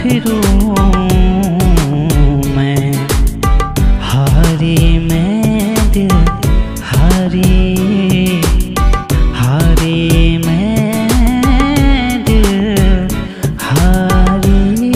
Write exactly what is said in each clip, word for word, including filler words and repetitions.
फिरूं मैं, हारी मैं दिल हारी, हारी मैं दिल हारी।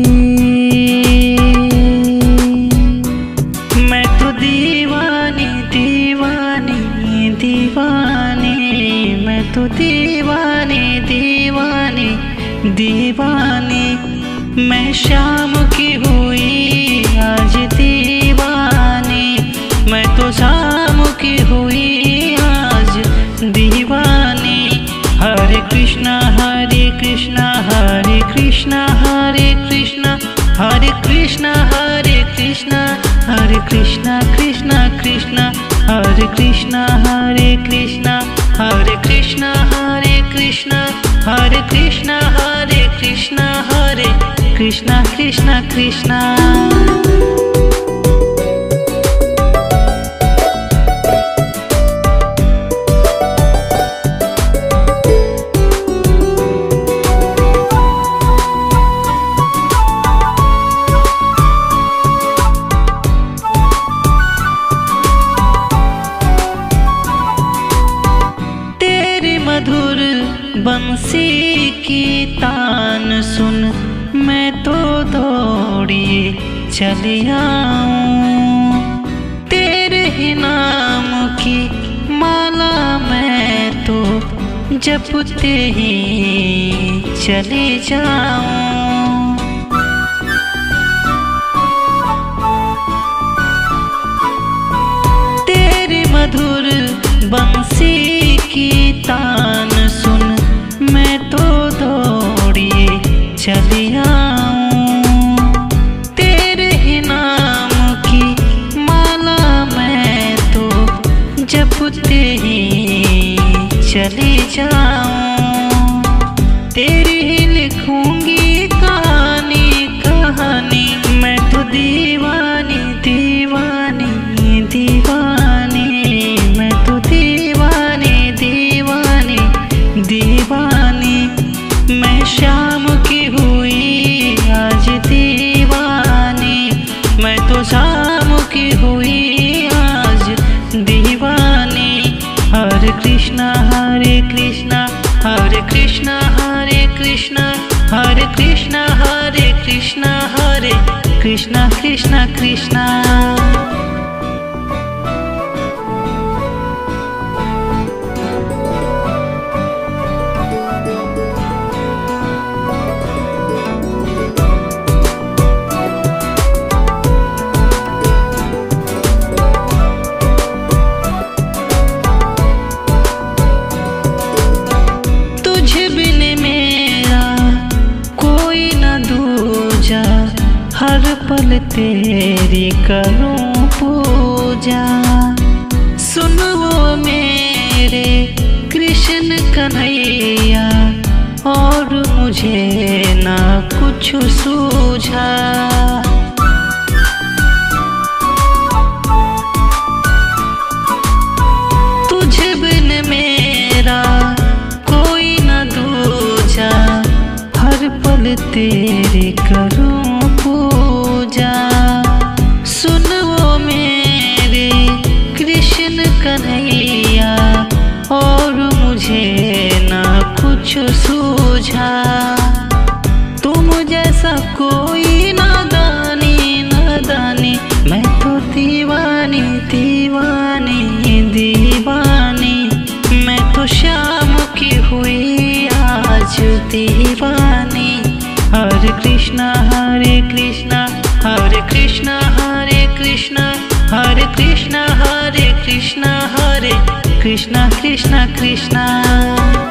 मैं तो दीवानी दीवानी दीवानी, मैं तो दीवानी दीवानी दीवानी। मैं शाम की हुई आज दीवानी, मैं तो शाम की हुई आज दीवानी। हरे कृष्णा हरे कृष्णा हरे कृष्णा हरे कृष्णा, हरे कृष्णा हरे कृष्णा हरे कृष्णा कृष्णा कृष्णा, हरे कृष्णा हरे कृष्णा हरे कृष्णा हरे कृष्णा, हरे कृष्णा हरे कृष्णा हरे कृष्णा कृष्णा कृष्णा। मधुर बंसी की तान सुन मैं तो दौड़िए चली आऊं, तेरे ही नाम की माला मैं तो जपते ही चली जाऊं। तेरे मधुर बंसी की तान सुन मैं तो दौड़िए चली आऊं, तेरे ही नाम की माला मैं तो जपते ही चली जाऊं। तेरी ही लिखूंगी कहानी कहानी, मैं तो दीवानी दीवानी दीवानी, मैं तो दीवानी दीवानी दीवानी। मैं शाम की हुई आज दीवानी, मैं तो शाम की हुई आज दीवानी। हरे कृष्णा हरे कृष्णा हरे कृष्णा हरे कृष्णा, हरे कृष्णा हरे कृष्णा हरे कृष्णा कृष्णा कृष्णा। हर पल तेरी करूं पूजा, सुन वो मेरे कृष्ण कन्हैया, और मुझे ना कुछ सूझा। तुझे बिन मेरा कोई न दूजा, हर पल तेरी करूं पूजा, सुन वो मेरे कृष्ण कन्हैया, और मुझे ना कुछ सूझा। तुम जैसा कोई नादानी नादानी, मैं तो दीवानी दीवानी दीवानी, मैं तो शाम की हुई आज दीवानी। हरे कृष्णा हरे कृष्णा हरे कृष्णा हरे कृष्णा, हरे कृष्णा हरे कृष्णा हरे कृष्णा कृष्णा कृष्णा।